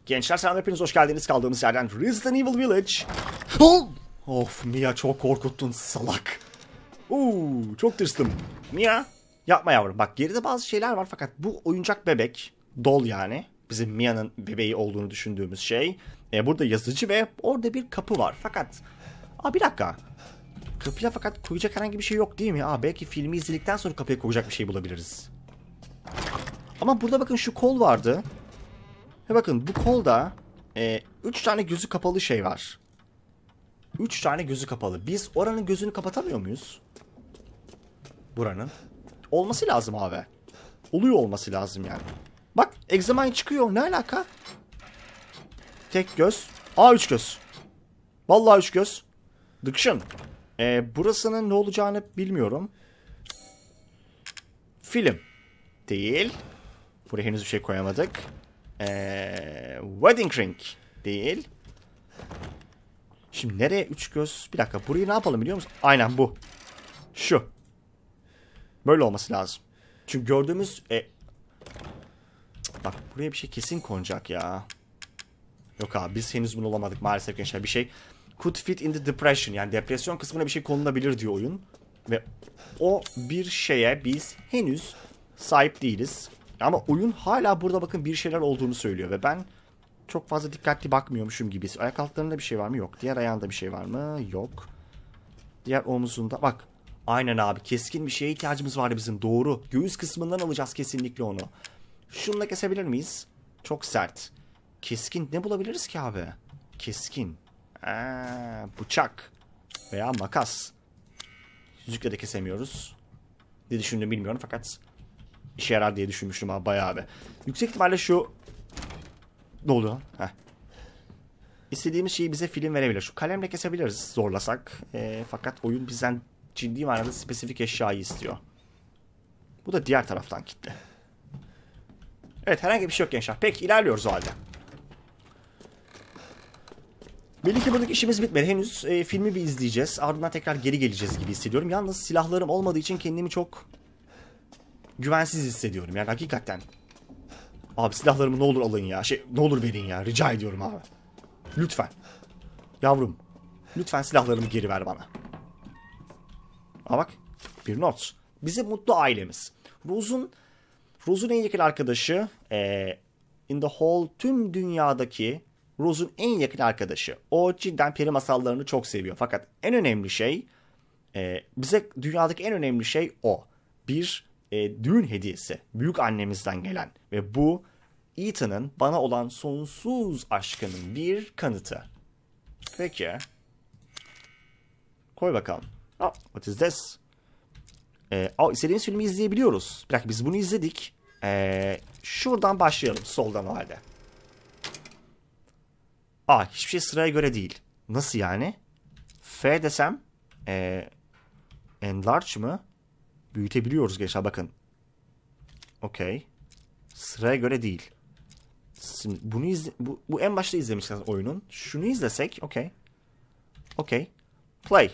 Gençler selam, hepiniz hoş geldiniz. Kaldığımız yerden Resident Evil Village. Of Mia, çok korkuttun salak. Çok tırstım. Mia yapma yavrum. Bak, geride bazı şeyler var fakat bu oyuncak bebek, doll yani, bizim Mia'nın bebeği olduğunu düşündüğümüz şey. Burada yazıcı ve orada bir kapı var fakat bir dakika. Kapıya fakat koyacak herhangi bir şey yok değil mi? Belki filmi izledikten sonra kapıya koyacak bir şey bulabiliriz. Ama burada bakın, şu kol vardı. Ve bakın, bu kolda 3 tane gözü kapalı şey var. 3 tane gözü kapalı. Biz oranın gözünü kapatamıyor muyuz? Buranın. Olması lazım abi. Oluyor olması lazım yani. Bak, Examine çıkıyor. Ne alaka? Tek göz. 3 göz. Vallahi 3 göz. Dıkşın. Burasının ne olacağını bilmiyorum. Film. Değil. Buraya henüz bir şey koyamadık. Wedding ring. Değil. Şimdi nereye 3 göz? Bir dakika, burayı ne yapalım biliyor musun? Aynen bu. Şu. Böyle olması lazım. Çünkü gördüğümüz... Bak, buraya bir şey kesin konacak ya. Yok abi, biz henüz bunu olamadık maalesef gençler. Bir şey could fit in the depression. Yani depresyon kısmına bir şey konulabilir diyor oyun. Ve o bir şeye biz henüz sahip değiliz. Ama oyun hala burada bakın bir şeyler olduğunu söylüyor. Ve ben çok fazla dikkatli bakmıyormuşum gibi. Ayak altlarında bir şey var mı? Yok. Diğer ayağında bir şey var mı? Yok. Diğer omuzunda. Bak. Aynen abi. Keskin bir şeye ihtiyacımız vardı bizim. Doğru. Göğüs kısmından alacağız kesinlikle onu. Şununla kesebilir miyiz? Çok sert. Keskin ne bulabiliriz ki abi? Keskin. Bıçak. Veya makas. Yüzükle de kesemiyoruz. Ne düşündüğümü bilmiyorum fakat işe yarar diye düşünmüştüm abi, bayağı abi. Yüksek ihtimalle şu... Ne oluyor? İstediğimiz şeyi bize film verebilir. Şu kalemle kesebiliriz zorlasak. Fakat oyun bizden ciddi manada spesifik eşyayı istiyor. Bu da diğer taraftan kilitli. Evet, herhangi bir şey yok gençler. Peki, ilerliyoruz o halde. Belli ki buradaki işimiz bitmedi. Henüz filmi bir izleyeceğiz. Ardından tekrar geri geleceğiz gibi hissediyorum. Yalnız silahlarım olmadığı için kendimi çok güvensiz hissediyorum. Yani hakikaten. Abi silahlarımı ne olur alın ya. Ne olur verin ya. Rica ediyorum abi. Lütfen. Yavrum. Lütfen silahlarımı geri ver bana. Bak. Bir not. Bizim mutlu ailemiz. Rose'un en yakın arkadaşı. In the whole, tüm dünyadaki Rose'un en yakın arkadaşı. O cidden peri masallarını çok seviyor. Fakat en önemli şey, bize dünyadaki en önemli şey o. Bir düğün hediyesi. Büyük annemizden gelen. Ve bu Ethan'ın bana olan sonsuz aşkının bir kanıtı. Peki. Koy bakalım. What is this? İstediğimiz filmi izleyebiliyoruz. Bir dakika, biz bunu izledik. Şuradan başlayalım. Soldan o halde. Hiçbir şey sıraya göre değil. Nasıl yani? F desem enlarge mı? Büyütebiliyoruz gençler, bakın. Okey. Sıraya göre değil. Şimdi bunu bu en başta izlemişsiniz oyunun. Şunu izlesek, okey. Okey. Play.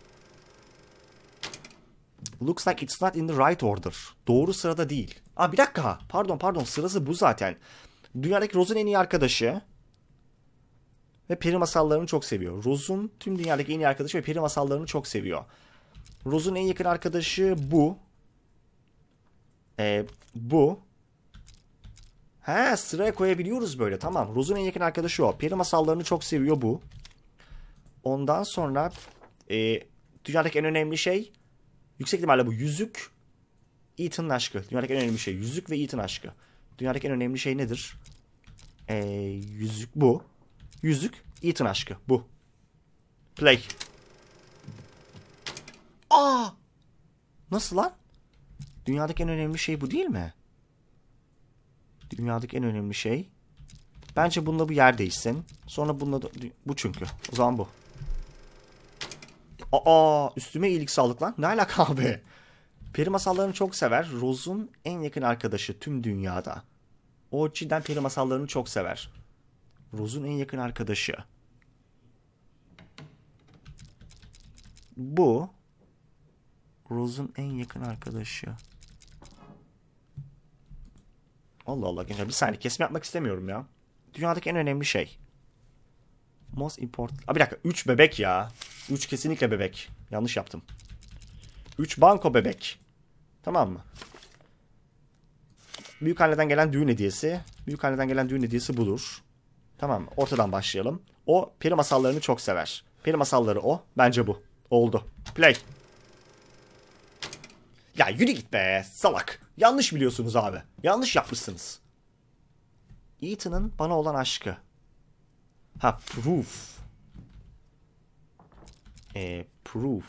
Looks like it's not in the right order. Doğru sırada değil. Bir dakika. Pardon. Sırası bu zaten. Dünyadaki Rose'un en iyi arkadaşı. Ve peri masallarını çok seviyor. Rose'un tüm dünyadaki en iyi arkadaşı ve peri masallarını çok seviyor. Rose'un en yakın arkadaşı bu. Bu. Sıraya koyabiliyoruz böyle. Tamam. Rose'un en yakın arkadaşı o. Peri masallarını çok seviyor bu. Ondan sonra dünyadaki en önemli şey, yüksek ihtimalle bu yüzük, Ethan'ın aşkı. Dünyadaki en önemli şey yüzük ve Ethan aşkı. Dünyadaki en önemli şey nedir? Yüzük bu. Yüzük, Ethan aşkı. Bu. Play. Nasıl lan? Dünyadaki en önemli şey bu değil mi? Dünyadaki en önemli şey. Bence bununla bu yer değişsin. Sonra bununla da... Bu çünkü. O zaman bu. Üstüme iyilik sağlık lan. Ne alaka abi? Peri masallarını çok sever. Rose'un en yakın arkadaşı tüm dünyada. O cidden peri masallarını çok sever. Rose'un en yakın arkadaşı. Bu. Rose'un en yakın arkadaşı. Allah Allah gençler, bir saniye, kesim yapmak istemiyorum ya. dünyadaki en önemli şey. Most important... Bir dakika. 3 bebek ya. 3 kesinlikle bebek. Yanlış yaptım. 3 banko bebek. Tamam mı? Büyükanneden gelen düğün hediyesi. Büyükanneden gelen düğün hediyesi budur. Tamam mı? Ortadan başlayalım. O peri masallarını çok sever. Peri masalları o. Bence bu. Oldu. Play. Ya yürü git be salak. Yanlış biliyorsunuz abi. Yanlış yapmışsınız. Ethan'ın bana olan aşkı. Ha proof. Proof.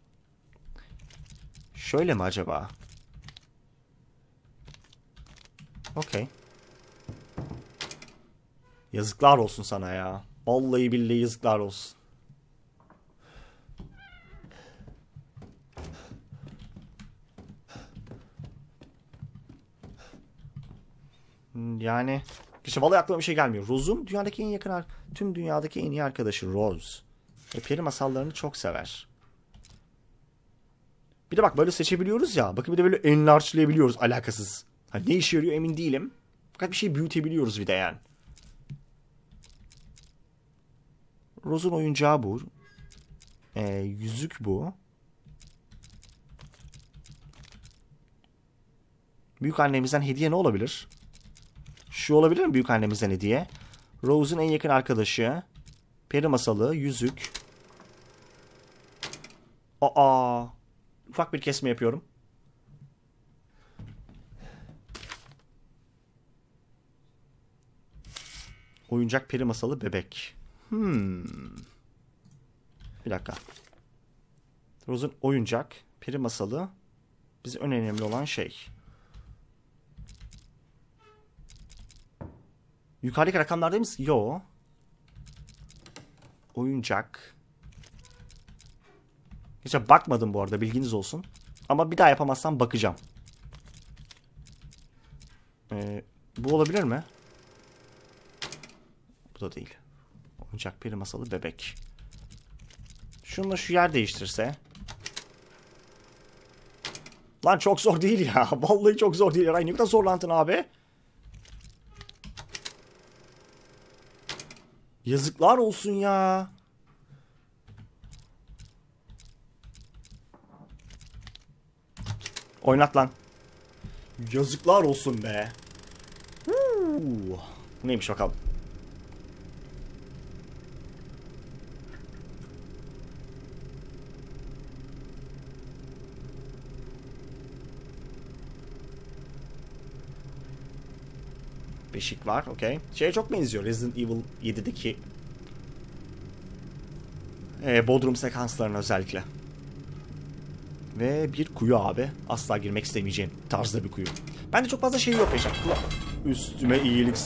Şöyle mi acaba? Okey. Yazıklar olsun sana ya. Vallahi billahi yazıklar olsun. Yani işte vallahi aklıma bir şey gelmiyor. Rose'un dünyadaki en yakın tüm dünyadaki en iyi arkadaşı Rose. Peri masallarını çok sever. Bir de bak böyle seçebiliyoruz ya. Bakın bir de böyle enlarge'layabiliyoruz alakasız. Hani ne işe yarıyor emin değilim. Fakat bir şey büyütebiliyoruz bir de yani. Rose'un oyuncağı bu. Yüzük bu. Büyükannemizden hediye ne olabilir? Şu olabilir mi büyükannemizden hediye? Rose'un en yakın arkadaşı. Peri masalı, yüzük. Aa. Ufak bir kesme yapıyorum. Oyuncak peri masalı bebek. Bir dakika. Rose'un oyuncak peri masalı bize en önemli olan şey. Yukarıdaki rakamlar değil misin? Yo. Oyuncak. Hiç bakmadım bu arada bilginiz olsun. Ama bir daha yapamazsam bakacağım. Bu olabilir mi? Bu da değil. Oyuncak peri masalı bebek. Şununla şu yer değiştirse. Lan çok zor değil ya. Vallahi çok zor değil. Ay ne kadar zorlandın abi. Yazıklar olsun ya. Oynat lan. Yazıklar olsun be. Bu neymiş bakalım. Beşik var, okey. Şeye çok benziyor Resident Evil 7'deki Bodrum sekanslarına özellikle. Ve bir kuyu abi. Asla girmek istemeyeceğim tarzda bir kuyu. Bende çok fazla şey yok yaşam. Üstüme iyilik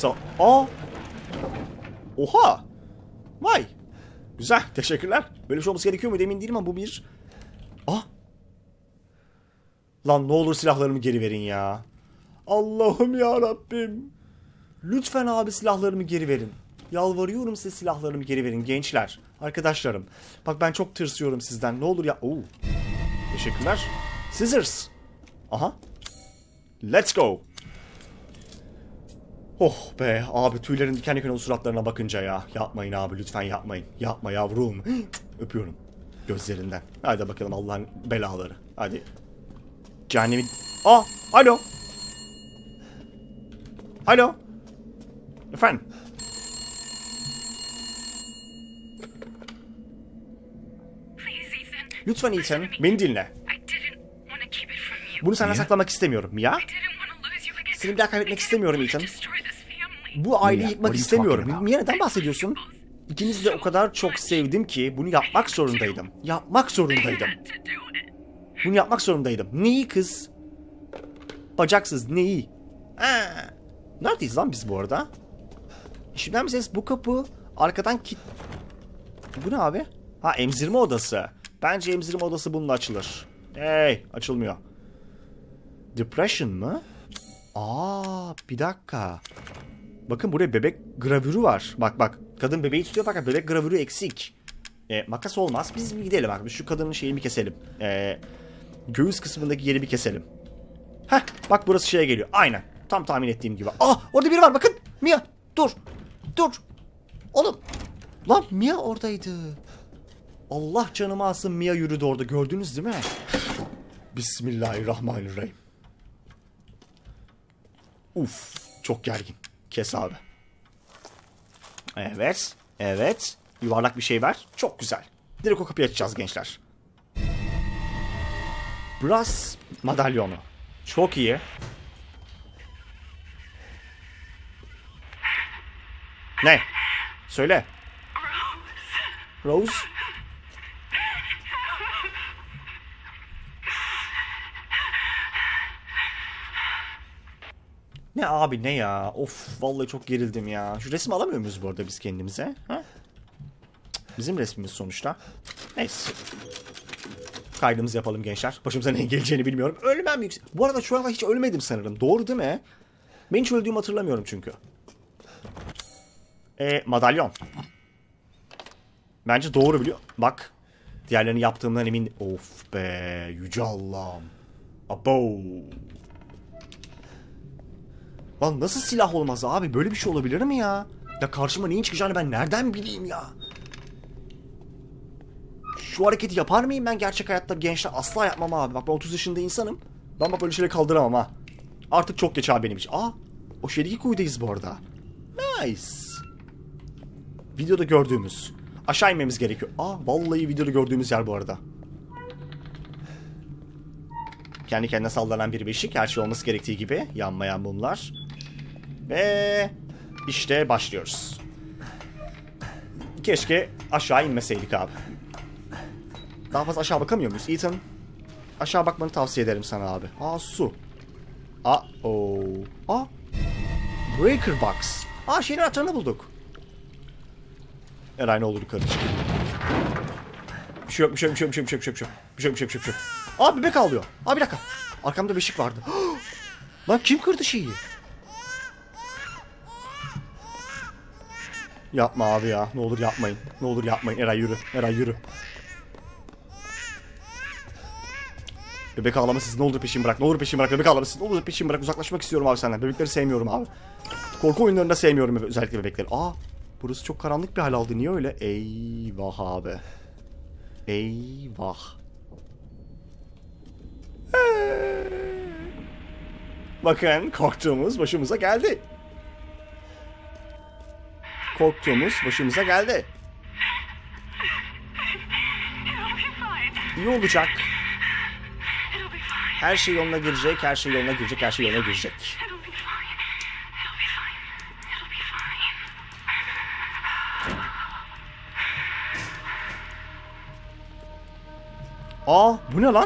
Oha! Vay! Güzel, teşekkürler. Böyle bir şey olması gerekiyor muydu emin değilim ama bu bir... Lan ne olur silahlarımı geri verin ya. Allah'ım ya Rabbim. Lütfen abi silahlarımı geri verin. Yalvarıyorum size silahlarımı geri verin gençler. Arkadaşlarım. Bak ben çok tırsıyorum sizden. Ne olur ya. Teşekkürler. Scissors. Aha. Let's go. Oh be abi tüylerin diken diken o suratlarına bakınca ya. Yapmayın abi lütfen yapmayın. Yapma yavrum. Öpüyorum. Gözlerinden. Hadi bakalım Allah'ın belaları. Hadi. Cehennemin... Alo. Alo. Efendim. Lütfen Ethan, beni dinle. Bunu senden saklamak istemiyorum ya. Seni bir daha kaybetmek istemiyorum Ethan. Bu aileyi yıkmak istemiyorum. Mia neden bahsediyorsun? İkinizi de o kadar çok sevdim ki bunu yapmak zorundaydım. Yapmak zorundaydım. Bunu yapmak zorundaydım. Neyi kız? Bacaksız neyi? Neredeyiz lan biz bu arada? Şimdiden bir ses bu kapı arkadan Bu ne abi? Ha emzirme odası. Bence emzirme odası bununla açılır. Hey açılmıyor. Depression mı? Bir dakika. Bakın buraya bebek gravürü var. Bak kadın bebeği tutuyor fakat bebek gravürü eksik. Makas olmaz. Biz bir gidelim abi. Şu kadının şeyini keselim. Göğüs kısmındaki yeri bir keselim. Bak burası şeye geliyor. Aynen. Tam tahmin ettiğim gibi. Orada biri var bakın. Mia dur. Dur. Oğlum. Lan Mia oradaydı. Allah canımı alsın, Mia yürüdü orada. Gördünüz değil mi? Bismillahirrahmanirrahim. Uf. Çok gergin. Kes abi. Evet. Evet. Yuvarlak bir şey var. Çok güzel. Direkt o kapıyı açacağız gençler. Brass madalyonu. Çok iyi. Ne? Söyle. Rose. Ne abi, ne ya? Of, vallahi çok gerildim ya. Şu resmi alamıyor muyuz bu arada biz kendimize? Ha? Bizim resmimiz sonuçta. Neyse. Kaydımızı yapalım gençler. Başımıza ne geleceğini bilmiyorum. Ölmem yüksek. Bu arada şu anda hiç ölmedim sanırım. Doğru değil mi? Ben hiç öldüğümü hatırlamıyorum çünkü. Madalyon. Bence doğru biliyor. Bak. Diğerlerini yaptığımdan emin. Of be. Yüce Allah'ım. Abo. Lan nasıl silah olmaz abi? Böyle bir şey olabilir mi ya? Ya karşıma neyin çıkacağını ben nereden bileyim ya? Şu hareketi yapar mıyım ben gerçek hayatta gençler? Asla yapmam abi. Bak ben 30 yaşında insanım. Ben bak böyle şeyleri kaldıramam ha. Artık çok geç abi benim için. Aa, o şeydeki kuyudayız bu arada. Nice. Videoda gördüğümüz. Aşağı inmemiz gerekiyor. Aa, vallahi videoda gördüğümüz yer bu arada. Kendi kendine sallanan bir beşik. Her şey olması gerektiği gibi. Yanmayan mumlar. Ve işte başlıyoruz. Keşke aşağı inmeseydik abi. Daha fazla aşağı bakamıyor muyuz Ethan? Aşağı bakmanı tavsiye ederim sana abi. Aa, su. Aa, Breaker Box. Aa, şeyin anahtarını bulduk. Eray ne olur yukarı çık. Bir şey yok, bir şey yok, bir şey yok, bir şey yok, bir şey yok, bir şey yok, bir şey yok, bir şey yok. Aa, bebek ağlıyor. Aa, bir dakika. Arkamda beşik vardı. Lan kim kırdı şeyi? Yapma abi ya. Ne olur yapmayın. Ne olur yapmayın. Eray yürü. Eray yürü. Bebek ağlamasız, ne olur peşimi bırak. Ne olur peşimi bırak. Bebek ağlamasız, ne olur peşimi bırak. Uzaklaşmak istiyorum abi senden. Bebekleri sevmiyorum abi. Korku oyunlarında sevmiyorum özellikle bebekleri. Aa, burası çok karanlık bir hal aldı. Niye öyle? Eyvah abi. Eyvah. Bakın, korktuğumuz başımıza geldi. Korktuğumuz başımıza geldi. İyi olacak. Her şey yoluna girecek, her şey yoluna girecek, her şey yoluna girecek. Aa, bu ne lan?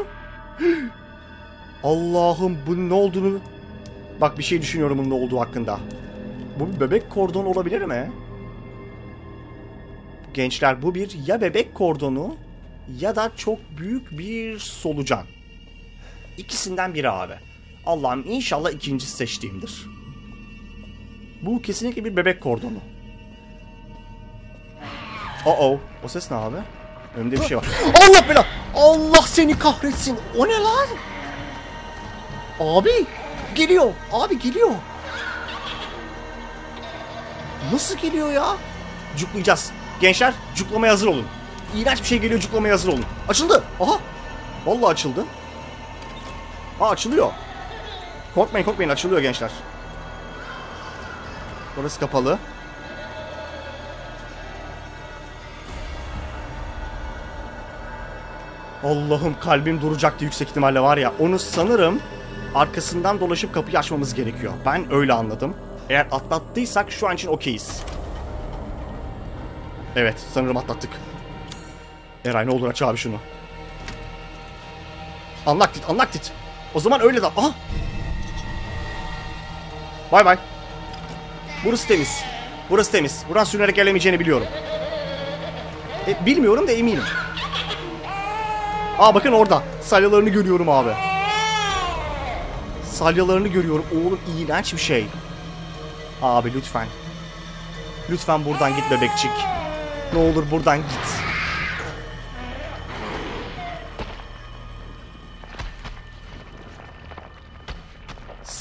Allah'ım, bunun ne olduğunu... Bak, bir şey düşünüyorum bunun ne olduğu hakkında. Bu bir bebek kordonu olabilir mi? Gençler, bu bir ya bebek kordonu ya da çok büyük bir solucan. İkisinden biri abi. Allah'ım inşallah ikincisi seçtiğimdir. Bu kesinlikle bir bebek kordonu. O ses ne abi? Önümde bir şey var. Allah bela! Allah seni kahretsin! O ne lan? Abi! Geliyor! Abi geliyor! Nasıl geliyor ya? Cuklayacağız. Gençler, cuklamaya hazır olun. İğrenç bir şey geliyor, cuklamaya hazır olun. Açıldı! Aha! Vallahi açıldı. Aa, açılıyor. Korkmayın, korkmayın, açılıyor gençler. Burası kapalı. Allah'ım, kalbim duracaktı yüksek ihtimalle var ya. Onu sanırım arkasından dolaşıp kapıyı açmamız gerekiyor. Ben öyle anladım. Eğer atlattıysak şu an için okeyiz. Evet, sanırım atlattık. Eray ne olur aç abi şunu. Unlocked it, unlocked it. O zaman öyle de... Aha! Bay bay. Burası temiz. Burası temiz. Buradan sürünerek gelemeyeceğini biliyorum. Bilmiyorum da eminim. Aa, bakın orada. Salyalarını görüyorum abi. Salyalarını görüyorum. Oğlum, iğrenç bir şey. Abi lütfen. Lütfen buradan git bebekçik. Ne olur buradan git.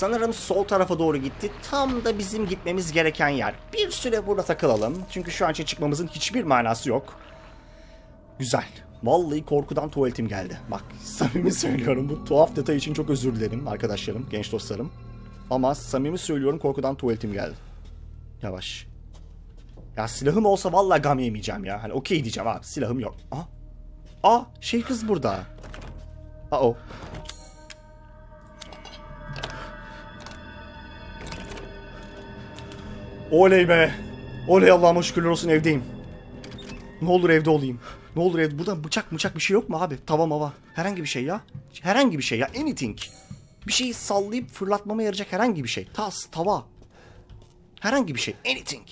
Sanırım sol tarafa doğru gitti. Tam da bizim gitmemiz gereken yer. Bir süre burada takılalım. Çünkü şu an için çıkmamızın hiçbir manası yok. Güzel. Vallahi korkudan tuvaletim geldi. Bak samimi söylüyorum, bu tuhaf detay için çok özür dilerim arkadaşlarım, genç dostlarım. Ama samimi söylüyorum, korkudan tuvaletim geldi. Yavaş. Ya silahım olsa vallahi gam yemeyeceğim ya. Hani okey diyeceğim abi, silahım yok. Şey kız burada. O. Oley be. Oley, Allah'ıma şükürler olsun, evdeyim. Ne olur evde olayım. Ne olur evde. Burada bıçak bir şey yok mu abi? Tava mava. Herhangi bir şey ya. Herhangi bir şey ya. Anything. Bir şeyi sallayıp fırlatmama yarayacak herhangi bir şey. Tas, tava. Herhangi bir şey. Anything.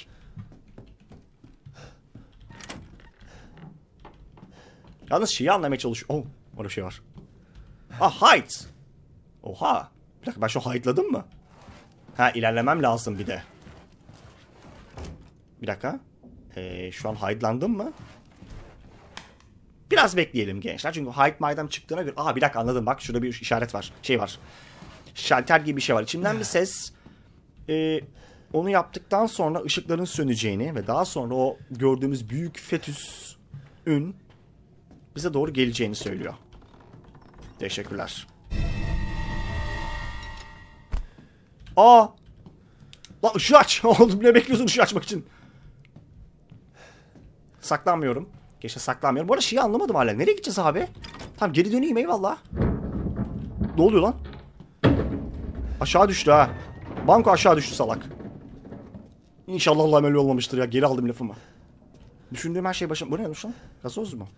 Yalnız şeyi anlamaya çalışıyorum. Orada şey var. Hide. Oha. Bir dakika, ben şu hide'ladım mı? İlerlemem lazım bir de. Bir dakika. Şu an hide'landım mı? Biraz bekleyelim gençler. Çünkü hide maydam çıktığına göre... bir dakika, anladım. Bak şurada bir işaret var. Şey var. Şalter gibi bir şey var. İçimden bir ses... onu yaptıktan sonra ışıkların söneceğini ve daha sonra o gördüğümüz büyük fetüsün bize doğru geleceğini söylüyor. Teşekkürler. Lan ışığı aç. Oğlum ne bekliyorsun ışığı açmak için? Saklanmıyorum. Geçe saklanmıyorum. Bu arada şeyi anlamadım hala. Nereye gideceğiz abi? Tamam, geri döneyim, eyvallah. Ne oluyor lan? Aşağı düştü ha. Banko aşağı düştü salak. İnşallah Allah'ım öyle olmamıştır ya. Geri aldım lafımı. Düşündüğüm her şey başım... Bu ne lan? Gazoz mu?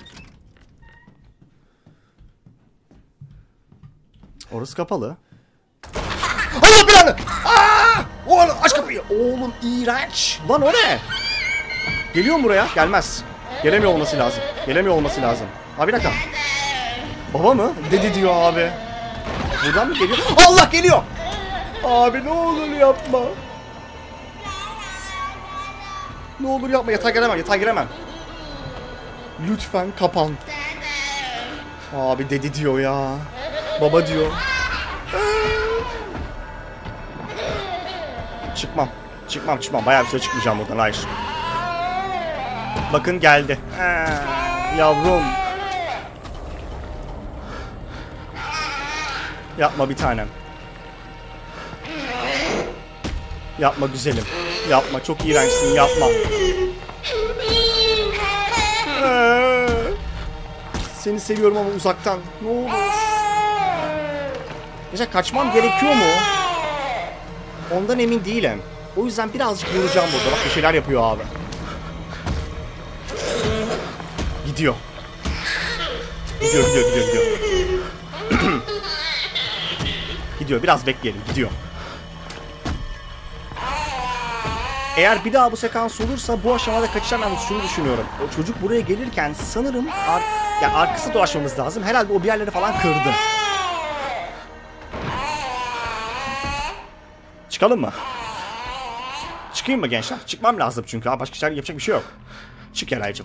Orası kapalı. Allah belanı! Oğlum aç kapıyı. Oğlum iğrenç. Lan o ne? Geliyor mu buraya? Gelmez. Gelemiyor olması lazım. Gelemiyor olması lazım. Bir dakika. Baba mı? Dedi diyor abi. Buradan mı geliyor? Allah geliyor. Abi ne olur yapma. Ne olur yapma. Yatağa giremem. Yatağa giremem. Lütfen kapan. Abi dedi diyor ya. Baba diyor. Çıkmam. Çıkmam. Bayağı bir süre çıkmayacağım buradan. Hayır. Bakın geldi. Yavrum. Yapma bir tanem. Yapma güzelim. Yapma, çok iğrençsin, yapma. Seni seviyorum ama uzaktan. Ne olur. Mesela kaçmam gerekiyor mu? Ondan emin değilim. O yüzden birazcık yoracağım burada. Bak bir şeyler yapıyor abi. Gidiyor. Gidiyor. Gidiyor, biraz bekleyelim, gidiyor. Eğer bir daha bu sekans olursa bu aşamada kaçacağım. Ben şunu düşünüyorum. O çocuk buraya gelirken sanırım arkası dolaşmamız lazım. Herhalde o bir yerleri falan kırdı. Çıkalım mı? Çıkayım mı gençler? Çıkmam lazım çünkü. Başka şeyler yapacak bir şey yok. Çık Eray'cığım.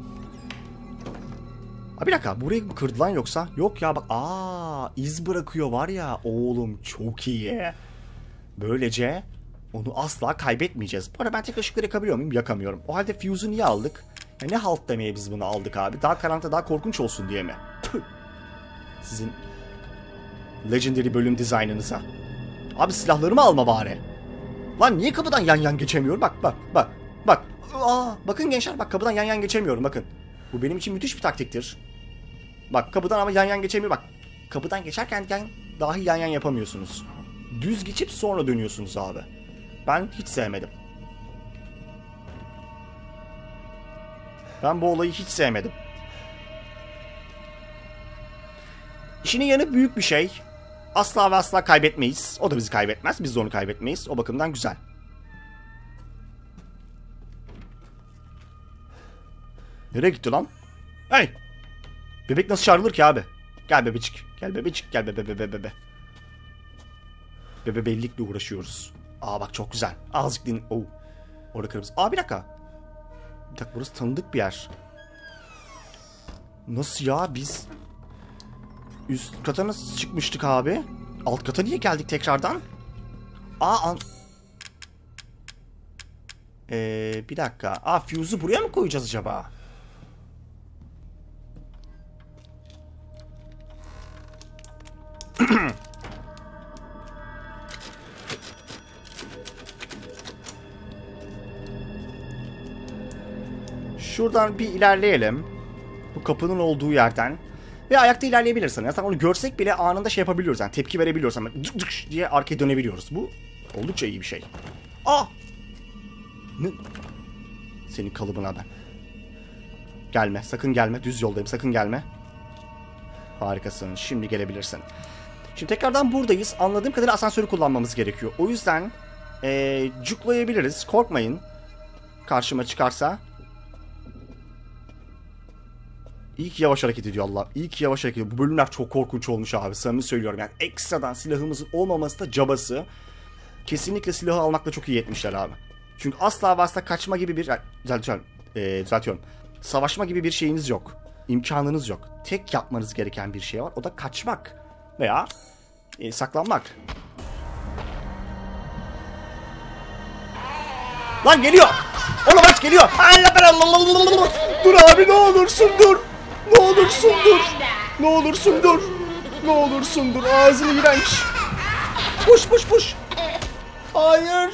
Bir dakika, burayı mı kırdı lan yoksa? Yok ya bak, iz bırakıyor var ya. Oğlum çok iyi. Böylece onu asla kaybetmeyeceğiz. Bu arada ben tek ışıkları yakabiliyor muyum? Yakamıyorum. O halde fuse'u niye aldık? Ne halt demeye biz bunu aldık abi? Daha karanlıkta daha korkunç olsun diye mi? Sizin Legendary bölüm dizaynınıza. Abi silahlarımı alma bari. Lan niye kapıdan yan yan geçemiyorum? Bak. Bakın gençler, bak kapıdan yan yan geçemiyorum, bakın. Bu benim için müthiş bir taktiktir. Bak kapıdan ama yan yan geçemiyor. Bak kapıdan geçerken dahi yan yan yapamıyorsunuz. Düz geçip sonra dönüyorsunuz abi. Ben hiç sevmedim. Ben bu olayı hiç sevmedim. İşinin yanı büyük bir şey. Asla ve asla kaybetmeyiz. O da bizi kaybetmez. Biz de onu kaybetmeyiz. O bakımdan güzel. Nereye gitti lan? Hey! Bebek nasıl çağrılır ki abi? Gel bebecik. Gel bebecik. Gel bebe. Bebellikle uğraşıyoruz. Bak çok güzel. Azıcık din... Orada kırmızı. Bir dakika. Burası tanıdık bir yer. Nasıl ya? Biz üst kata nasıl çıkmıştık abi? Alt kata niye geldik tekrardan? Bir dakika. Fuse'u buraya mı koyacağız acaba? Şuradan bir ilerleyelim. Bu kapının olduğu yerden. Ve ayakta ilerleyebilirsin. Yani onu görsek bile anında şey yapabiliyoruz. Yani tepki verebiliyoruz. Yani dık dık diye arkaya dönebiliyoruz. Bu oldukça iyi bir şey. Ne? Senin kalıbına ben. Gelme. Sakın gelme. Düz yoldayım. Sakın gelme. Harikasın. Şimdi gelebilirsin. Şimdi tekrardan buradayız. Anladığım kadarıyla asansörü kullanmamız gerekiyor. O yüzden cuklayabiliriz. Korkmayın. Karşıma çıkarsa. İyi ki yavaş hareket ediyor Allah. İyi ki yavaş hareket ediyor. Bu bölümler çok korkunç olmuş abi. Samimi söylüyorum. Yani ekstradan silahımızın olmaması da cabası. Kesinlikle silahı almakla çok iyi etmişler abi. Çünkü asla ve asla kaçma gibi bir... Düzeltiyorum. Savaşma gibi bir şeyiniz yok. İmkanınız yok. Tek yapmanız gereken bir şey var. O da kaçmak. Veya saklanmak. Lan geliyor. Olamaz geliyor. Dur abi ne olursun dur. Ne olursun dur. Ne olursun dur. Ne olursun dur. Ağzını iğrenç. Puş. Hayır.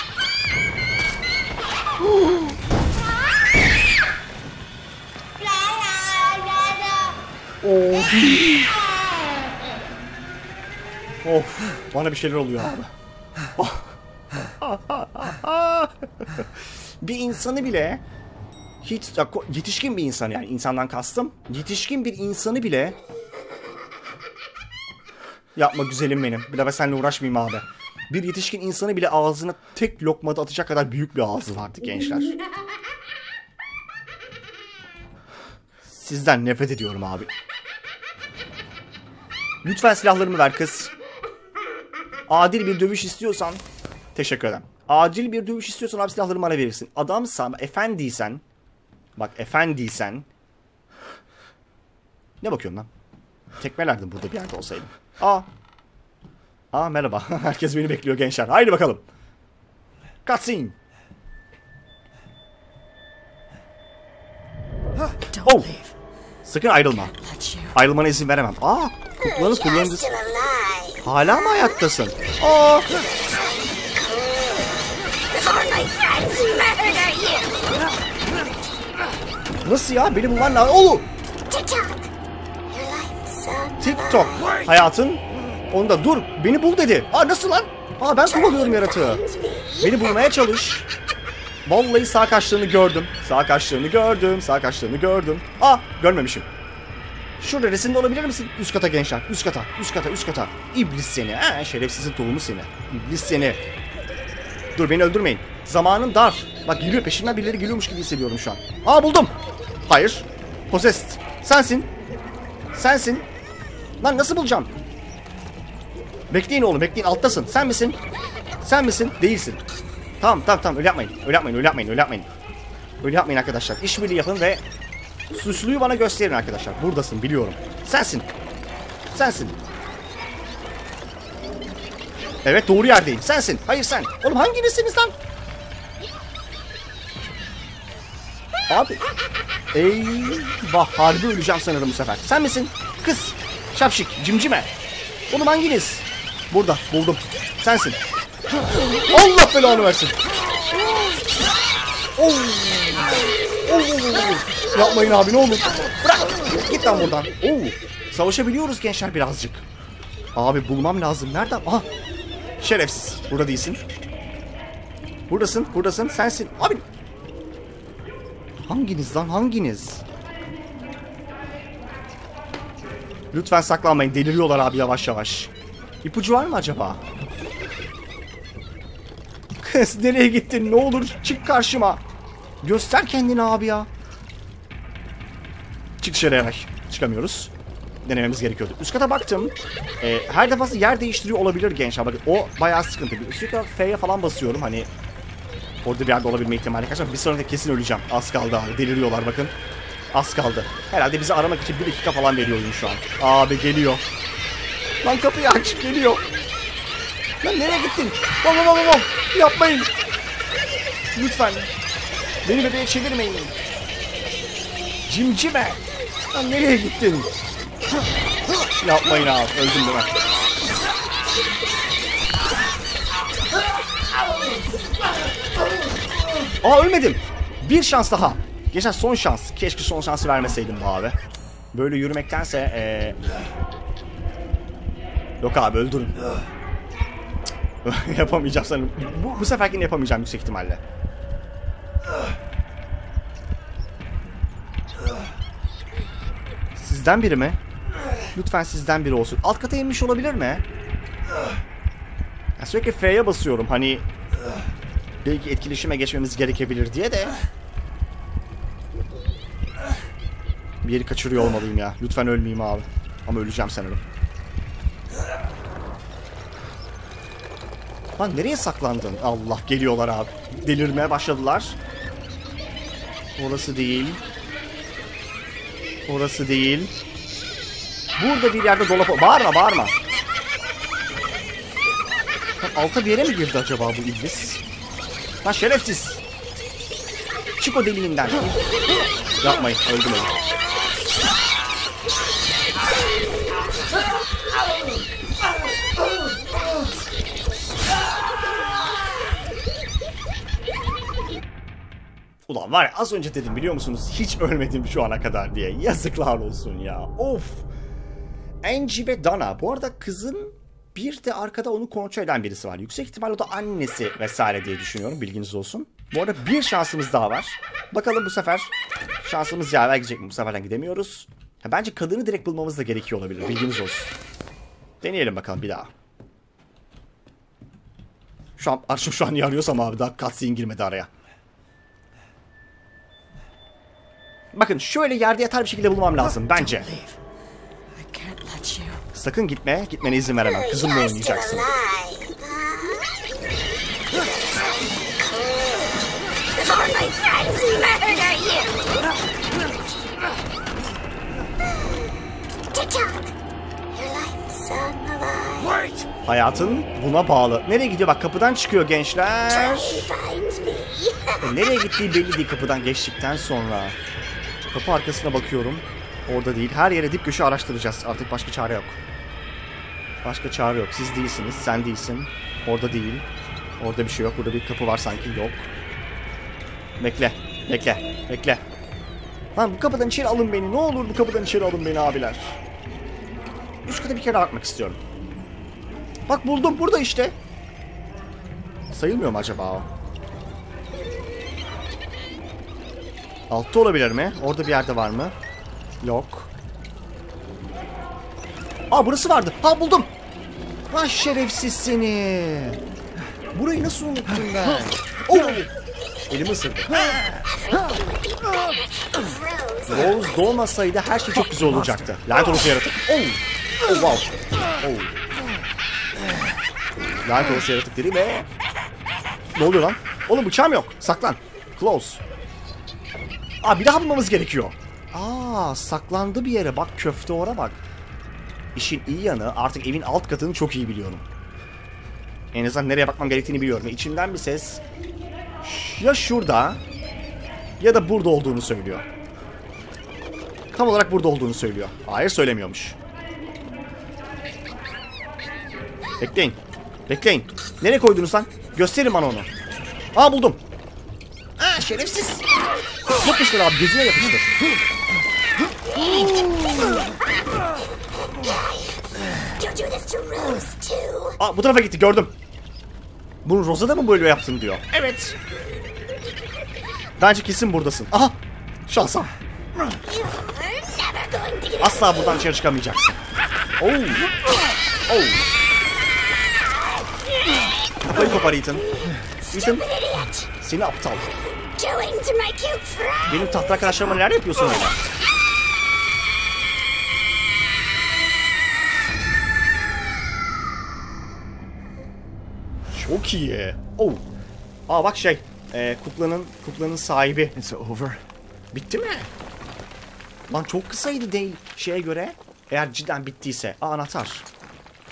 Of. Bana bir şeyler oluyor abi. Bir insanı bile hiç yetişkin bir insan, yani insandan kastım yetişkin bir insanı bile yapma güzelim benim. Bir daha ben seninle uğraşmayayım abi. Bir yetişkin insanı bile ağzına tek lokmada atacak kadar büyük bir ağzı vardı gençler. Sizden nefret ediyorum abi. Lütfen silahlarımı ver kız. Adil bir dövüş istiyorsan teşekkür ederim. Acil bir dövüş istiyorsan abi silahlarımı bana verirsin. Adamsan, efendiysen. Bak efendiysen. Ne bakıyorsun lan? Tekmelerdim burada bir yerde olsaydım. Merhaba. Herkes beni bekliyor gençler. Haydi bakalım. Cutscene. Oh. Sakın ayrılma. Ayrılmana izin veremem. Kuklanın kullanıcısı. Hala mı hayattasın? Nasıl ya? Benim bunlar ne? Oğlum! TikTok. Hayatın. Onda dur. Beni bul dedi. Nasıl lan? Ben kovalıyorum yaratığı. Beni bulmaya çalış. Vallahi sağ kaçtığını gördüm. Sağ kaçtığını gördüm. Görmemişim. Şurada resimde olabilir misin? Üst kata gençler. Üst kata. İblis seni. Şerefsizin tohumu seni. İblis seni. Dur beni öldürmeyin. Zamanım dar. Bak geliyor, peşimden birileri geliyormuş gibi hissediyorum şu an. Buldum. Hayır. Possessed. Sensin. Lan nasıl bulacağım? Bekleyin oğlum, bekleyin. Alttasın. Sen misin? Değilsin. Tamam. Öyle yapmayın. Öyle yapmayın arkadaşlar. İşbirliği yapın ve suçluyu bana gösterin arkadaşlar. Buradasın, biliyorum. Sensin. Evet, doğru yerdeyim. Sensin. Hayır sen. Oğlum hanginizsiniz lan? Abi. Eyvah, harbi öleceğim sanırım bu sefer. Sen misin? Kız. Şapşik. Cimcime. Oğlum hanginiz? Burada. Buldum. Sensin. Allah belanı versin. Yapmayın abi, ne olur. Bırak. Git lan buradan. Savaşabiliyoruz gençler birazcık. Abi bulmam lazım. Nereden? Şerefsiz. Burada değilsin. Buradasın. Sensin. Abi. Hanginiz? Lütfen saklanmayın. Deliriyorlar abi yavaş yavaş. İpucu var mı acaba? Kız nereye gittin? Ne olur çık karşıma. Göster kendini abi ya. Çık dışarı hemen. Çıkamıyoruz. Denememiz gerekiyordu. Üst kata baktım. Her defasında yer değiştiriyor olabilir gençler. Bakın o bayağı sıkıntı. Üst kata F'ye falan basıyorum. Hani orada bir yerde olabilme ihtimali arkadaşlar. Bir sonraki kesin öleceğim. Az kaldı abi. Deliriyorlar bakın. Az kaldı. Herhalde bizi aramak için 1 dakika falan veriyor oyun şu an. Abi geliyor. Lan kapıyı aç, geliyor. Lan nereye gittin? Bom. Yapmayın. Lütfen. Beni bebeğe çevirmeyin. Cimcime. Lan nereye gittin? Yapmayın abi. Öldüm ben. Aa, ölmedim. Bir şans daha. Geçen son şans. Keşke son şansı vermeseydim bu abi. Böyle yürümektense yok abi, öldürün. Yapamayacağım sanırım. Bu seferkini yapamayacağım yüksek ihtimalle. Sizden biri mi? Lütfen sizden biri olsun. Alt kata inmiş olabilir mi? Ya sürekli F'ye basıyorum. Hani belki etkileşime geçmemiz gerekebilir diye de. Bir yeri kaçırıyor olmalıyım ya. Lütfen ölmeyeyim abi. Ama öleceğim sanırım. Lan nereye saklandın? Allah, geliyorlar abi. Delirmeye başladılar. Orası değil. Orası değil. Burada bir yerde dolap... Bağırma. Lan alta bir yere mi girdi acaba bu iblis? Lan şerefsiz. Çık o deliğinden. Yapmayın, öldüm. Ulan var ya, az önce dedim biliyor musunuz? Hiç ölmedim şu ana kadar diye. Yazıklar olsun ya. Of. Angie ve Dana. Bu arada kızın bir de arkada onu kontrol eden birisi var. Yüksek ihtimalle o da annesi vesaire diye düşünüyorum. Bilginiz olsun. Bu arada bir şansımız daha var. Bakalım bu sefer şansımız yaver gidecek mi? Bu seferden gidemiyoruz. Bence kadını direkt bulmamız da gerekiyor olabilir. Bilginiz olsun. Deneyelim bakalım bir daha. Şu an niye arıyorsam abi, daha cutscene girmedi araya. Bakın şöyle yerde yatar bir şekilde bulmam lazım bence. Sakın gitme. Gitmene izin veremem. Kızımla oynayacaksın. Hayatın buna bağlı. Nereye gidiyor? Bak kapıdan çıkıyor gençler. Nereye gittiği belli değil kapıdan geçtikten sonra. Kapı arkasına bakıyorum. Orada değil. Her yere dip köşe araştıracağız. Artık başka çare yok. Başka çare yok. Siz değilsiniz. Sen değilsin. Orada değil. Orada bir şey yok. Burada bir kapı var sanki. Yok. Bekle. Lan bu kapıdan içeri alın beni. Ne olur bu kapıdan içeri alın beni abiler. Üst kata bir kere bakmak istiyorum. Bak buldum. Burada işte. Sayılmıyor mu acaba o? Altta olabilir mi? Orada bir yerde var mı? Yok. Aa, burası vardı. Ha, buldum. Lan şerefsiz seni. Burayı nasıl unuttun ben? Oh! Elimi ısırdı. Rose doğmasaydı her şey çok güzel olacaktı. Lanet olası yaratık. Oh! Oh wow. Oh. Lanet olası yaratık dedi ve... Ne oluyor lan? Oğlum bıçağım yok. Saklan. Close. Aa, bir daha bulmamız gerekiyor. Aa, saklandı bir yere. Bak köfte ora bak. İşin iyi yanı, artık evin alt katını çok iyi biliyorum. En azından nereye bakmam gerektiğini biliyorum. Ve içimden bir ses ya şurada ya da burada olduğunu söylüyor. Tam olarak burada olduğunu söylüyor. Hayır, söylemiyormuş. Bekleyin. Nereye koydunuz lan? Gösterin bana onu. Aa, buldum. Aa, şerefsiz. Yapıştır abi, gözüne yapıştır. Aa, bu tarafa gitti, gördüm. Bunu Rosa da mı böyle yaptın diyor. Evet. Bence kesin buradasın. Aha, şansa. Asla buradan dışarı çıkamayacaksın. Oh. Kafayı kopar Ethan. Seni aptal. Benim tahta arkadaşlarıma neler yapıyorsun öyle? Çok iyi. Oh. Aa bak kuklanın sahibi. It's over. Bitti mi? Lan çok kısaydı değil şeye göre. Eğer cidden bittiyse. Aa, anahtar.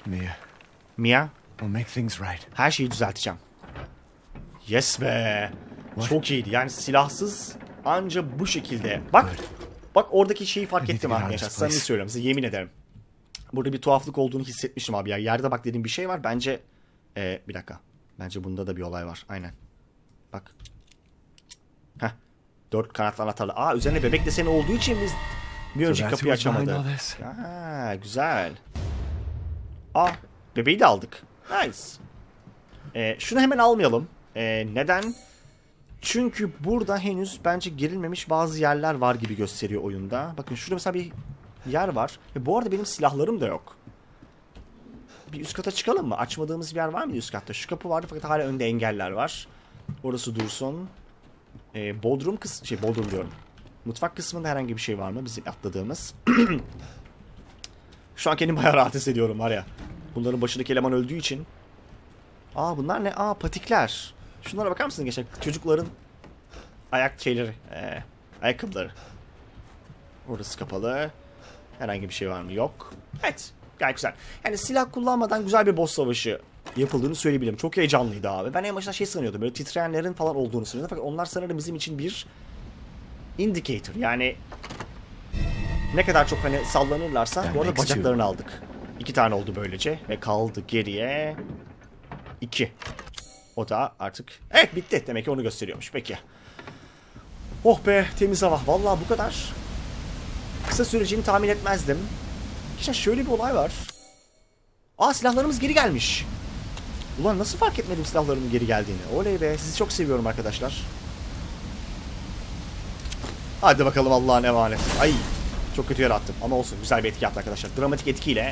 Mia, Mia, we'll make things right. her şeyi düzelteceğim. Yes be. Çok iyiydi. Yani silahsız anca bu şekilde. Bak oradaki şeyi fark ettim arkadaşlar. Samimi söylüyorum size, yemin ederim. Burada bir tuhaflık olduğunu hissetmiştim abi ya. Yerde bak dediğim bir şey var. Bence bir dakika. Bence bunda da bir olay var. Aynen. Bak. Heh. 4 kanatlı anahtarlı. Aa, üzerine bebek deseni olduğu için biz bir önceki kapıyı açamadık. Aa, güzel. Aa, bebeği de aldık. Nice. Şunu hemen almayalım. Neden? Çünkü burada henüz bence girilmemiş bazı yerler var gibi gösteriyor oyunda. Bakın şurada mesela bir yer var. Bu arada benim silahlarım da yok. Bir üst kata çıkalım mı? Açmadığımız bir yer var mı üst katta? Şu kapı vardı fakat hala önde engeller var. Orası dursun. Bodrum Bodrum diyorum. Mutfak kısmında herhangi bir şey var mı bizim atladığımız? Şu an kendimi bayağı rahat hissediyorum var ya. Bunların başındaki eleman öldüğü için. Aa, bunlar ne? Aa, patikler. Şunlara bakar mısınız gençler? Çocukların ayak şeyleri. Ayakkabıları. Orası kapalı. Herhangi bir şey var mı? Yok. Evet. Gayet güzel. Yani silah kullanmadan güzel bir boss savaşı yapıldığını söyleyebilirim. Çok heyecanlıydı abi. Ben en başta şey sanıyordum. Böyle titreyenlerin falan olduğunu sanıyordum. Fakat onlar sanırım bizim için bir indicator. Yani ne kadar çok hani sallanırlarsa. Bu arada bacaklarını aldık. 2 tane oldu böylece. Ve kaldı geriye 2. O da artık... Evet, bitti. Demek ki onu gösteriyormuş. Peki. Oh be, temiz hava. Vallahi bu kadar kısa süreceğini tahmin etmezdim. İşte şöyle bir olay var. Aa, silahlarımız geri gelmiş. Ulan nasıl fark etmedim silahlarımın geri geldiğini. Oley be, sizi çok seviyorum arkadaşlar. Hadi bakalım, Allah'ın emanet. Ay, çok kötü yere attım ama olsun, güzel bir etki yaptı arkadaşlar. Dramatik etkiyle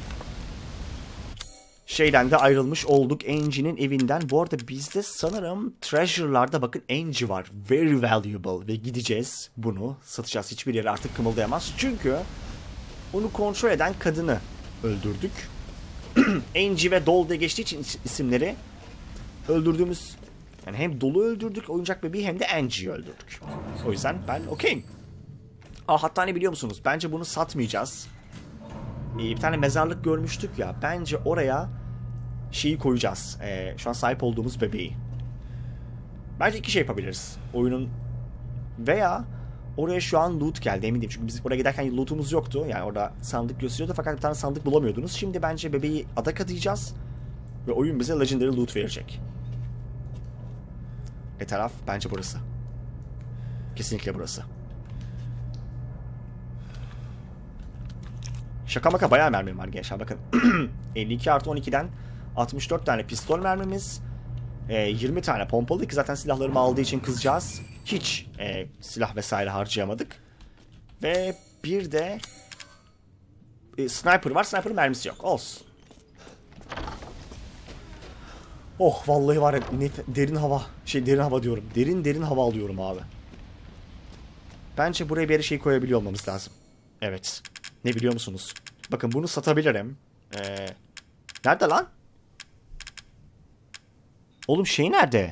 şeyden de ayrılmış olduk, Angie'nin evinden. Bu arada bizde sanırım Treasure'larda bakın Angie var. Very valuable. Ve gideceğiz bunu satacağız. Hiçbir yere artık kımıldayamaz. Çünkü onu kontrol eden kadını öldürdük. Angie ve Doll diye geçtiği için isimleri öldürdüğümüz... Yani hem Doll'u öldürdük, oyuncak bebeği, hem de Angie'yi öldürdük. O yüzden ben okeyim. Hatta ne biliyor musunuz? Bence bunu satmayacağız. Bir tane mezarlık görmüştük ya. Bence oraya şeyi koyacağız. Şu an sahip olduğumuz bebeği. Bence 2 şey yapabiliriz. Oyunun veya oraya şu an loot geldi, emin değilim. Çünkü biz oraya giderken lootumuz yoktu. Yani orada sandık gösteriyordu fakat bir tane sandık bulamıyordunuz. Şimdi bence bebeği ada katayacağız. Ve oyun bize legendary loot verecek. Taraf bence burası. Kesinlikle burası. Şaka maka bayağı mermim var gençler, bakın. 52 artı 12'den 64 tane pistol mermimiz. 20 tane pompalı, ki zaten silahlarımı aldığı için kızcağız hiç silah vesaire harcayamadık. Ve bir de sniper var. Sniper'ın mermisi yok. Olsun. Oh, vallahi var ya, derin hava. Derin hava diyorum. Derin hava alıyorum abi. Bence buraya bir yere şey koyabiliyor olmamız lazım. Evet. Ne biliyor musunuz? Bakın bunu satabilirim. Nerede lan? Oğlum şey nerede?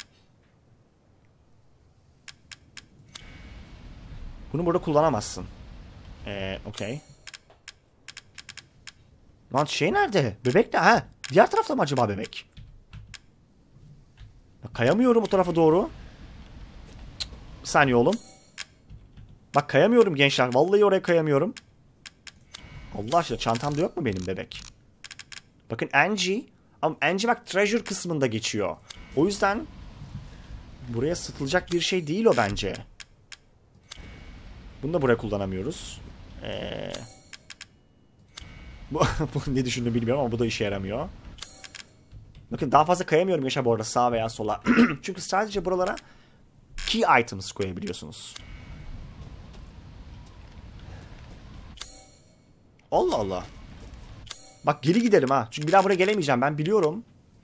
Bunu burada kullanamazsın. Okey. Lan şey nerede? Bebek ne? Ha? Diğer tarafta mı acaba bebek? Bak, kayamıyorum o tarafa doğru. Bir saniye oğlum. Bak, kayamıyorum gençler. Vallahi oraya kayamıyorum. Allah aşkına, çantamda yok mu benim bebek? Bakın Angie. Ama Angie bak treasure kısmında geçiyor. O yüzden buraya satılacak bir şey değil o bence. Bunu da buraya kullanamıyoruz. Bu ne düşündüğümü bilmiyorum ama bu da işe yaramıyor. Bakın daha fazla kayamıyorum yaşa bu arada, sağa veya sola. Çünkü sadece buralara key items koyabiliyorsunuz. Allah Allah. Bak geri gidelim ha. Çünkü bir daha buraya gelemeyeceğim, ben biliyorum.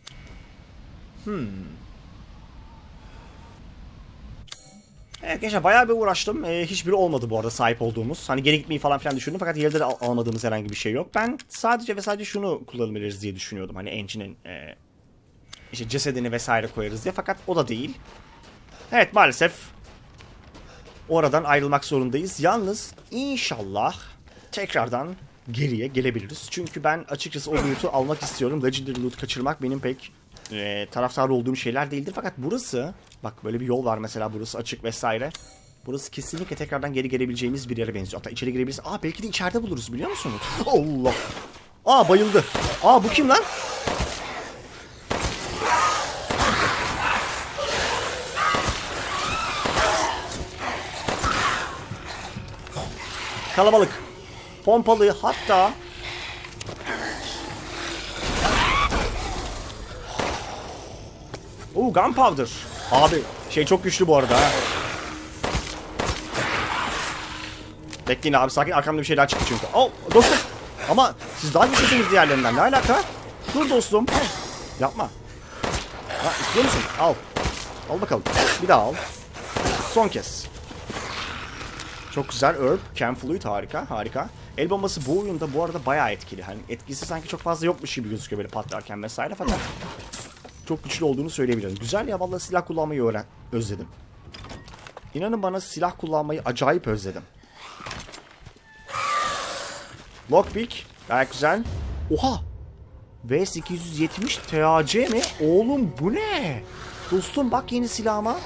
Evet gençler, bayağı bir uğraştım. Hiçbiri olmadı bu arada sahip olduğumuz. Hani geri gitmeyi falan filan düşündüm fakat yerde de almadığımız herhangi bir şey yok. Ben sadece ve sadece şunu kullanabiliriz diye düşünüyordum. Hani Angie'nin işte cesedini vesaire koyarız diye, fakat o da değil. Evet, maalesef oradan ayrılmak zorundayız. Yalnız inşallah tekrardan geriye gelebiliriz. Çünkü ben açıkçası o loot'u almak istiyorum. Legendary loot kaçırmak benim pek taraftar olduğum şeyler değildir. Fakat burası, bak böyle bir yol var mesela, burası açık vesaire. Burası kesinlikle tekrardan geri gelebileceğimiz bir yere benziyor. Hatta içeri girebiliriz. Aa, belki de içeride buluruz, biliyor musunuz? Allah. Aa, bayıldı. Aa, bu kim lan? Kalabalık. Pompalı, hatta gunpowder. Abi şey çok güçlü bu arada ha. Bekleyin abi, sakin, arkamda bir şeyler çıktı çünkü. Oh dostum. Ama siz daha güçlüsünüz diğerlerinden, ne alaka? Dur dostum. Yapma. Ha, istiyor musun? Al. Al bakalım. Bir daha al. Son kez. Çok güzel. Herb, Chem Fluid, harika, harika. El bombası bu oyunda bu arada bayağı etkili. Hani etkisi sanki çok fazla yokmuş gibi gözüküyor böyle patlarken vesaire, fakat çok güçlü olduğunu söyleyebilirim. Güzel ya, vallahi silah kullanmayı özledim. İnanın bana, silah kullanmayı acayip özledim. Lockpick, gayet güzel. Oha! V870 TAC mi? Oğlum bu ne? Dostum bak yeni silahıma.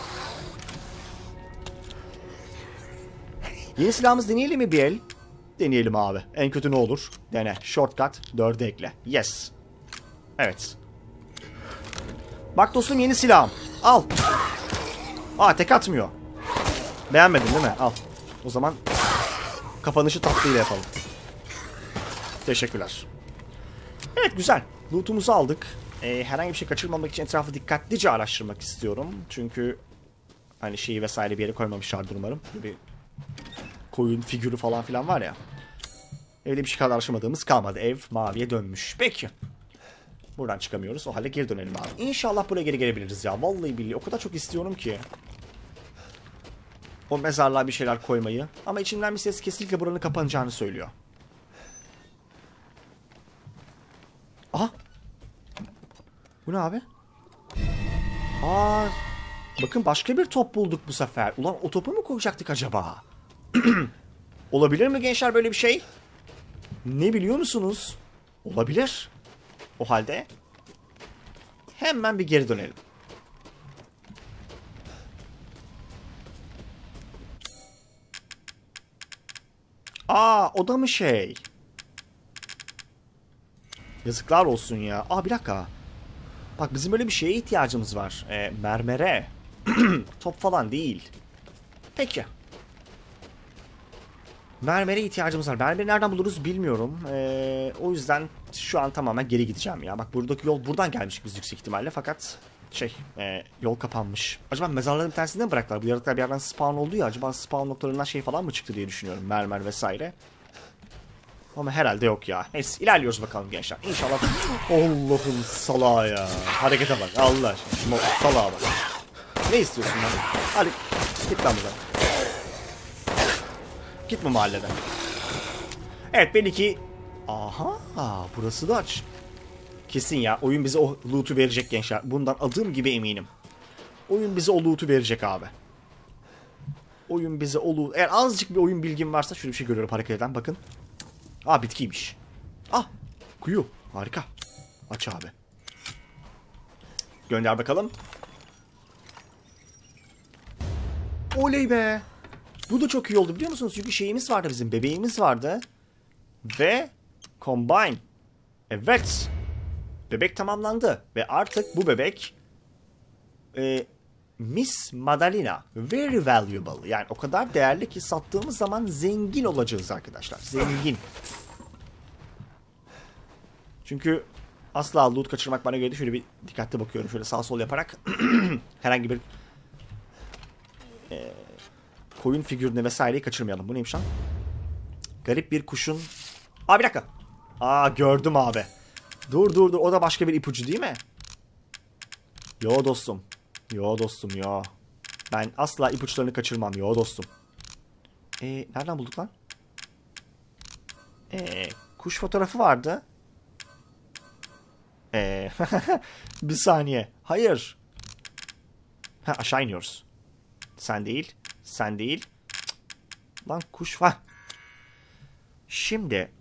Yeni silahımız deneyelim mi bir el? Deneyelim abi. En kötü ne olur? Dene. Shortcut 4'e ekle. Yes. Evet. Bak dostum, yeni silahım. Al. Aa, tek atmıyor. Beğenmedin değil mi? Al. O zaman kapanışı tatlıyla yapalım. Teşekkürler. Evet, güzel. Loot'umuzu aldık. Herhangi bir şey kaçırmamak için etrafı dikkatlice araştırmak istiyorum. Çünkü hani şeyi vesaire bir yere koymamışlardır umarım. Bir koyun figürü falan filan var ya. Öyle bir şey kadar araştırmadığımız kalmadı. Ev maviye dönmüş. Peki. Buradan çıkamıyoruz. O halde geri dönelim abi. İnşallah buraya geri gelebiliriz ya. Vallahi billahi o kadar çok istiyorum ki. O mezarlığa bir şeyler koymayı. Ama içimden bir ses kesinlikle buranın kapanacağını söylüyor. Aha. Bu ne abi? Aa, bakın başka bir top bulduk bu sefer. Ulan o topu mu koyacaktık acaba? Olabilir mi gençler böyle bir şey? Ne biliyor musunuz? Olabilir. O halde hemen bir geri dönelim. Aa, o da mı şey? Yazıklar olsun ya. Aa, bir dakika. Bak, bizim öyle bir şeye ihtiyacımız var. Mermere. Top falan değil. Peki. Mermere ihtiyacımız var. Mermeri nereden buluruz bilmiyorum. O yüzden şu an tamamen geri gideceğim ya. Bak, buradaki yol buradan gelmiş biz yüksek ihtimalle. Fakat yol kapanmış. Acaba mezarların bir tanesinde mi bıraktılar? Bu yaratıklar bir yerden spawn oldu ya. Acaba spawn noktalarından şey falan mı çıktı diye düşünüyorum. Mermer vesaire. Ama herhalde yok ya. Neyse, ilerliyoruz bakalım gençler. İnşallah. Allah'ım salağa ya. Harekete bak Allah aşkına. Salağa bak. Ne istiyorsun lan? Hadi git lan buradan. Gitme mahalleden. Evet, belli ki. Aha, burası da aç. Kesin ya, oyun bize o loot'u verecek gençler. Bundan adım gibi eminim. Oyun bize o loot'u verecek abi. Oyun bize o loot. Eğer azıcık bir oyun bilgim varsa, şöyle bir şey görüyorum hareket eden, bakın. Aa, bitkiymiş. Ah, kuyu. Harika. Aç abi. Gönder bakalım. Oley be. Bu da çok iyi oldu biliyor musunuz? Çünkü şeyimiz vardı, bizim bebeğimiz vardı. Ve Combine. Evet. Bebek tamamlandı. Ve artık bu bebek Miss Madalena. Very valuable. Yani o kadar değerli ki sattığımız zaman zengin olacağız arkadaşlar. Zengin. Çünkü asla loot kaçırmak bana göre, şöyle bir dikkatli bakıyorum. Şöyle sağ sol yaparak herhangi bir koyun figürünü vesaireyi kaçırmayalım. Bu neymiş lan? Garip bir kuşun. Aa, bir dakika. Aa, gördüm abi. Dur. O da başka bir ipucu değil mi? Yo dostum. Yo. Ben asla ipuçlarını kaçırmam. Yo dostum. Nereden bulduk lan? Kuş fotoğrafı vardı. Bir saniye. Hayır. Ha, aşağı iniyoruz. Sen değil. Lan kuş var. Şimdi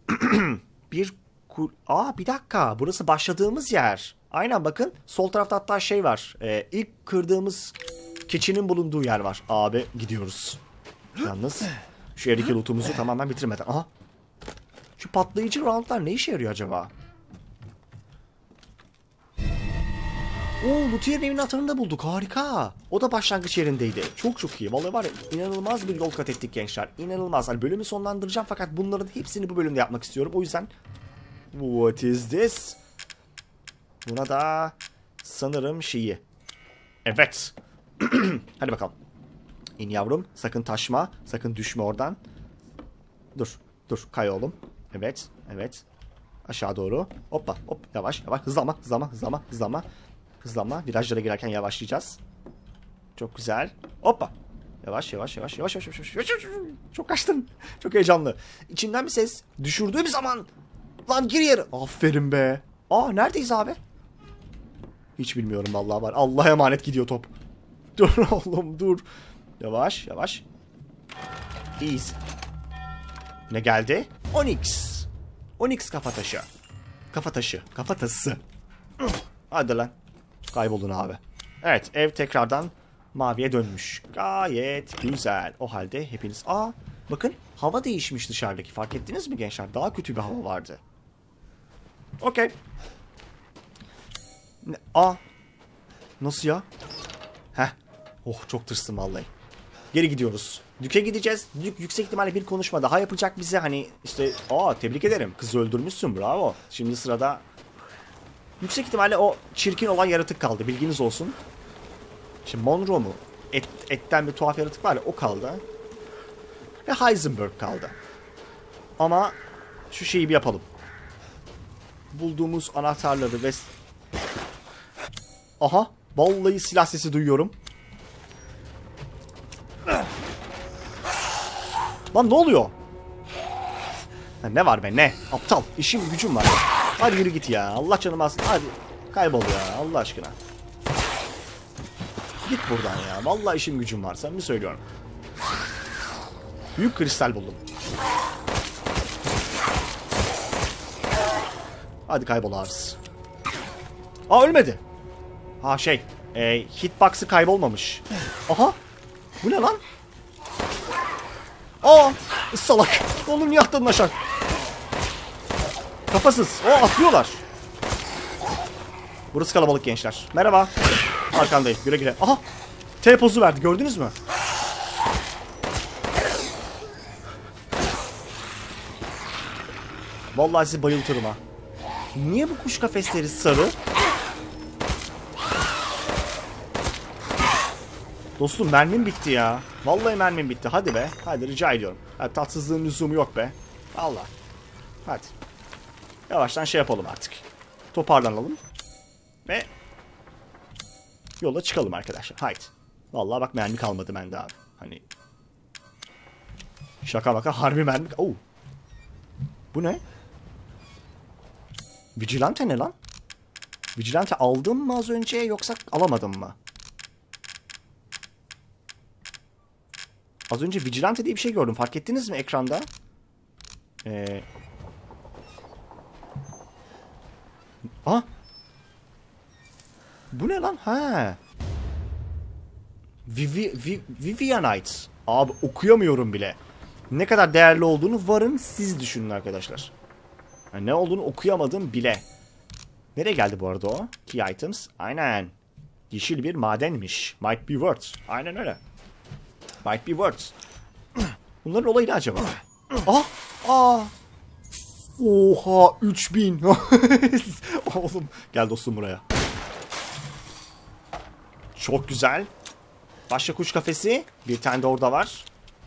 bir dakika. Burası başladığımız yer. Aynen bakın. Sol tarafta hatta şey var. İlk kırdığımız keçinin bulunduğu yer var. Abi gidiyoruz. Yalnız şu evdeki lootumuzu tamamen bitirmeden. Aha. Şu patlayıcı roundlar ne işe yarıyor acaba? Oo, Luthier'in evinin anahtarını da bulduk. Harika. O da başlangıç yerindeydi. Çok çok iyi. Vallahi var ya, inanılmaz bir yol kat ettik gençler. İnanılmaz. Hani bölümü sonlandıracağım fakat bunların hepsini bu bölümde yapmak istiyorum. O yüzden what is this? Buna da sanırım şeyi. Evet. Hadi bakalım. İn yavrum. Sakın taşma. Sakın düşme oradan. Dur. Dur. Kay oğlum. Evet. Evet. Aşağı doğru. Hoppa. Hop. Yavaş. Yavaş. Hızlanma. Hızlanma. Hızlanma. Hızlanma. Hızlanma. Virajlara girerken yavaşlayacağız. Çok güzel. Hoppa. Yavaş. Yavaş. Yavaş. Yavaş. Yavaş. Yavaş. Yavaş. Çok kaçtın. Çok heyecanlı. İçinden bir ses. Düşürdüğüm zaman. Lan gir yere. Aferin be. Aa neredeyiz abi? Hiç bilmiyorum vallahi var. Allah'a emanet gidiyor top. Dur oğlum dur. Yavaş yavaş. İyiyiz. Ne geldi? Onyx. Onyx kafataşı. Kafataşı. Kafatası. Hadi lan. Kaybolun abi. Evet ev tekrardan maviye dönmüş. Gayet güzel. O halde hepiniz... Aa bakın hava değişmiş dışarıdaki. Fark ettiniz mi gençler? Daha kötü bir hava vardı. Okey. Aa. Nasıl ya? Heh. Oh çok tırstım vallahi. Geri gidiyoruz. Dük'e gideceğiz. Dük yüksek ihtimalle bir konuşma daha yapacak bize. Hani işte tebrik ederim. Kızı öldürmüşsün bravo. Şimdi sırada yüksek ihtimalle o çirkin olan yaratık kaldı. Bilginiz olsun. Şimdi Monroe mu? Etten bir tuhaf yaratık var ya o kaldı. Ve Heisenberg kaldı. Ama şu şeyi bir yapalım. Bulduğumuz anahtarları ve... Aha. Vallahi silah sesi duyuyorum. Lan ne oluyor? Ha, ne var be ne? Aptal. İşim gücüm var. Hadi yürü git ya. Allah canım alsın. Hadi kaybol ya Allah aşkına. Git buradan ya. Vallahi işim gücüm var. Sen mi söylüyorum? Büyük kristal buldum. Hadi kaybol abisi. Aa ölmedi. Ha şey. Hitbox'ı kaybolmamış. Aha. Bu ne lan? Aa salak. Oğlum niye atladın aşağı? Kafasız. Atlıyorlar. Burası kalabalık gençler. Merhaba. Arkandayım. Güle güle. Aha. T pozu verdi. Gördünüz mü? Vallahi sizi bayıltırım ha. Niye bu kuş kafesleri sarı? Dostum mermim bitti ya. Vallahi mermim bitti. Hadi be. Hadi rica ediyorum. Hadi, tatsızlığın lüzumu yok be. Allah. Hadi. Yavaştan şey yapalım artık. Toparlanalım. Ve yola çıkalım arkadaşlar. Haydi. Vallahi bak mermi kalmadı bende abi. Hani şaka baka harbi mermi. Oo. Bu ne? Vigilante ne lan? Vigilante aldım mı az önce yoksa alamadım mı? Az önce Vigilante diye bir şey gördüm. Fark ettiniz mi ekranda? Bu ne lan? Ha. Vivianite. Abi okuyamıyorum bile. Ne kadar değerli olduğunu varın siz düşünün arkadaşlar. Yani ne olduğunu okuyamadım bile. Nereye geldi bu arada o? Key items. Aynen. Yeşil bir madenmiş. Might be worth. Aynen öyle. Might be worth. Bunların olayı ne acaba? Oha 3000. Oğlum gel dostum buraya. Çok güzel. Başka kuş kafesi. Bir tane de orada var.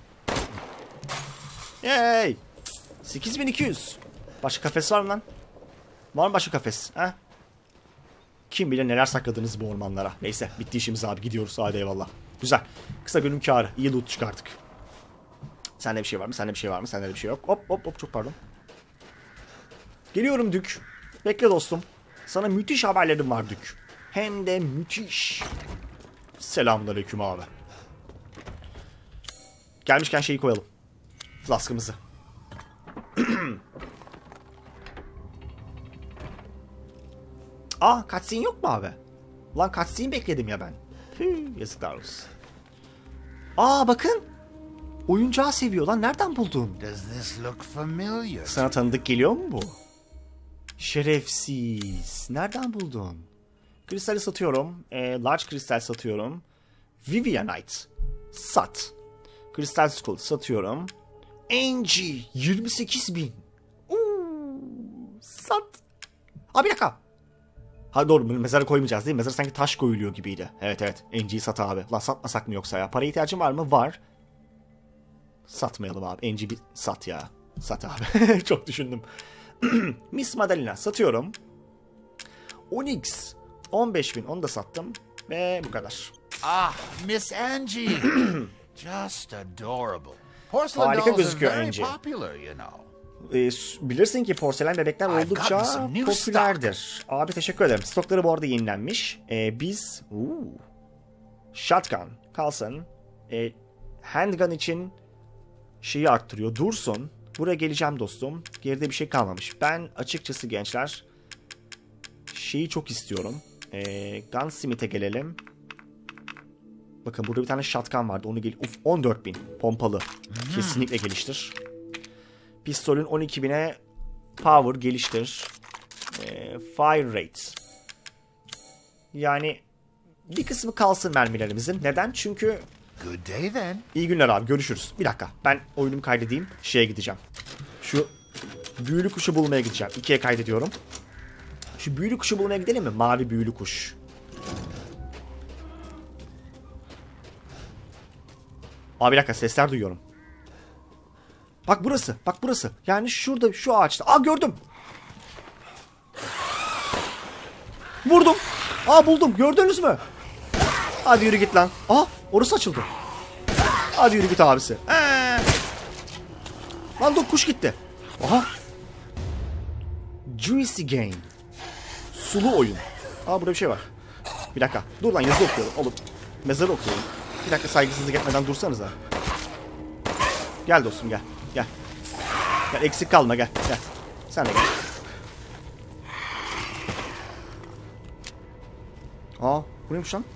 Yay. 8200. Başka kafes var mı lan? Var mı başka kafes? Ha? Kim bilir neler sakladınız bu ormanlara. Neyse bitti işimiz abi. Gidiyoruz. Hadi eyvallah. Güzel. Kısa bölüm kârı. İyi loot çıkarttık. Sende bir şey var mı? Sende bir şey var mı? Sende bir şey yok. Hop hop hop çok pardon. Geliyorum Dük. Bekle dostum. Sana müthiş haberlerim var Dük. Hem de müthiş. Selamünaleyküm abi. Gelmişken şeyi koyalım. Flaskımızı. Aa, cutscene yok mu abi? Lan cutscene bekledim ya ben. Yazıklar olsun. Aa bakın. Oyuncağı seviyor lan. Nereden buldun? Does this look familiar? Sana tanıdık geliyor mu bu? Şerefsiz. Nereden buldun? Kristali satıyorum. Large kristal satıyorum. Vivianite. Sat. Crystal Skull satıyorum. Angie 28.000. Sat. Abi bir dakika. Ha doğru, mezara koymayacağız değil mi? Mezara sanki taş koyuluyor gibiydi. Evet evet. Angie'yi sat abi. Lan satmasak mı yoksa ya? Paraya ihtiyacın var mı? Var. Satmayalım abi. Angie bir sat ya. Sat abi. Çok düşündüm. Miss Madalena satıyorum. Onyx 15.000, onu da sattım. Ve bu kadar. Ah, Miss Angie. Just adorable. Porcelain Harika dolls are gözüküyor very Angie. popular, you know. Bilirsin ki porselen bebekler I've oldukça gotten some new popülerdir. Abi teşekkür ederim. Stokları bu arada yenilenmiş. Biz shotgun kalsın. Handgun için şeyi arttırıyor. Dursun. Buraya geleceğim dostum. Geride bir şey kalmamış. Ben açıkçası gençler şeyi çok istiyorum. Gunsmith'e gelelim. Bakın burada bir tane shotgun vardı. Onu 14.000 pompalı. Kesinlikle geliştir. Pistolün 12.000'e power geliştir. Fire rate. Yani bir kısmı kalsın mermilerimizin. Neden? Çünkü Good day then. iyi günler abi, görüşürüz. Bir dakika, ben oyunumu kaydedeyim. Şeye gideceğim. Şu büyülü kuşu bulmaya gideceğim. 2'ye kaydediyorum. Şu büyülü kuşu bulmaya gidelim mi? Mavi büyülü kuş. Abi bir dakika, sesler duyuyorum. Bak burası. Bak burası. Yani şurada, şu ağaçta. Aa gördüm. Vurdum. Aa buldum. Gördünüz mü? Hadi yürü git lan. Aa orası açıldı. Hadi yürü git abisi. Lan dur, kuş gitti. Aha. Juicy Game. Sulu oyun. Aa burada bir şey var. Bir dakika. Dur lan, yazı okuyorum. Oğlum mezarı okuyorum. Bir dakika, saygısızlık etmeden dursanıza. Gel dostum gel. Gel. Gel, eksik kalma, gel. Gel. Sen de gel. Aa bu neymiş lan?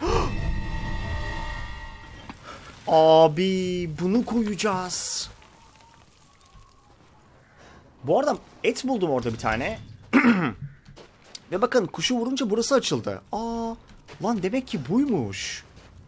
Abi bunu koyacağız. Bu arada et buldum orada bir tane. Ve bakın kuşu vurunca burası açıldı. Aa lan, demek ki buymuş.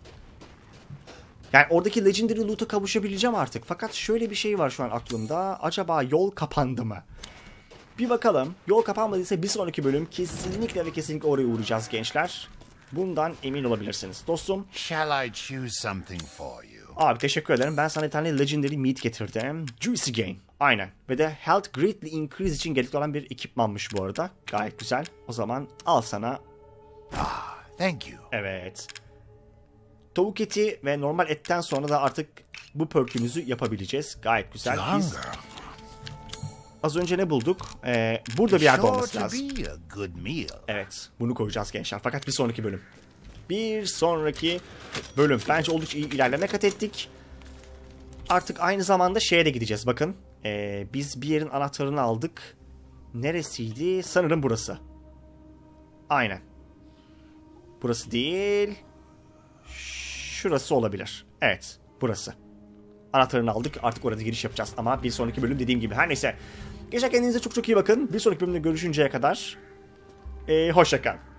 Yani oradaki Legendary Loot'a kavuşabileceğim artık. Fakat şöyle bir şey var şu an aklımda. Acaba yol kapandı mı? Bir bakalım. Yol kapanmadıysa bir sonraki bölüm kesinlikle ve kesinlikle oraya uğrayacağız gençler. Bundan emin olabilirsiniz. Dostum. Shall I choose something for you? Abi teşekkür ederim. Ben sana bir tane Legendary Meat getirdim. Juicy Gain. Aynen. Ve de Health Greatly Increase için gerekli olan bir ekipmanmış bu arada. Gayet güzel. O zaman al sana. Ah, thank you. Evet. Tavuk eti ve normal etten sonra da artık bu perk'ümüzü yapabileceğiz. Gayet güzel. Biz az önce ne bulduk? Burada bir yerde olması lazım. Evet. Bunu koyacağız gençler. Fakat bir sonraki bölüm. Bir sonraki bölüm. Bence oldukça iyi ilerleme kat ettik. Artık aynı zamanda şeye de gideceğiz. Bakın. Biz bir yerin anahtarını aldık. Neresiydi? Sanırım burası. Aynen. Burası değil. Şurası olabilir. Evet. Burası. Anahtarını aldık. Artık orada giriş yapacağız. Ama bir sonraki bölüm dediğim gibi. Her neyse. Gençler kendinize çok çok iyi bakın. Bir sonraki bölümde görüşünceye kadar. Hoşça kalın.